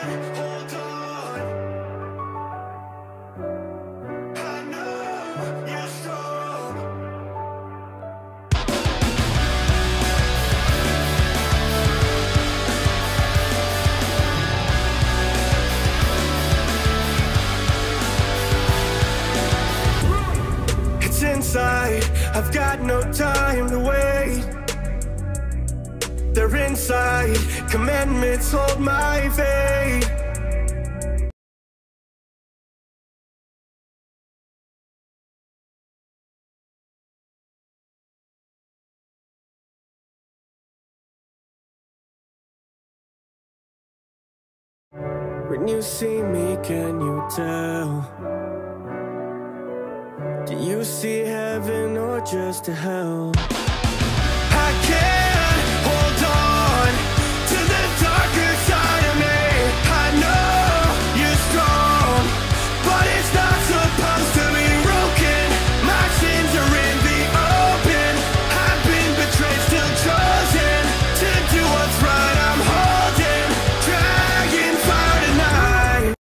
hold on. I know you're strong. It's inside, I've got no time to wait. They're inside, commandments hold my fate. When you see me, can you tell? Do you see heaven or just a hell?